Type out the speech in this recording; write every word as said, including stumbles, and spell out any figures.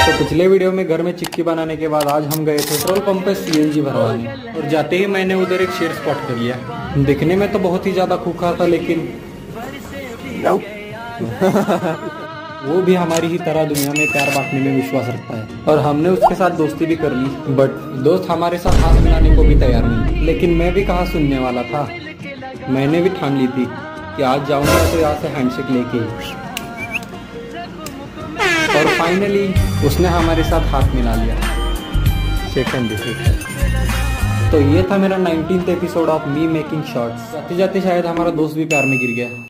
तो पिछले वीडियो में घर में चिक्की बनाने के बाद आज हम गए थे पेट्रोल पंप पे सीएनजी भरवाने, और जाते ही मैंने उधर एक शेर स्पॉट कर लिया। दिखने में तो बहुत ही ज्यादा खूंखार था, लेकिन वो भी हमारी ही तरह दुनिया में प्यार बांटने में विश्वास रखता है, और हमने उसके साथ दोस्ती भी कर ली। बट दोस्त हमारे साथ हाथ मिलाने को भी तैयार नहीं। लेकिन मैं भी कहाँ सुनने वाला था। मैंने भी ठान ली थी कि आज जाऊंगा तो यहाँ से हैंडशेक लेके। और फाइनली उसने हमारे साथ हाथ मिला लिया। सेकंड तो ये था मेरा nineteenth episode of me making shorts. जाते जाते शायद हमारा दोस्त भी प्यार में गिर गया।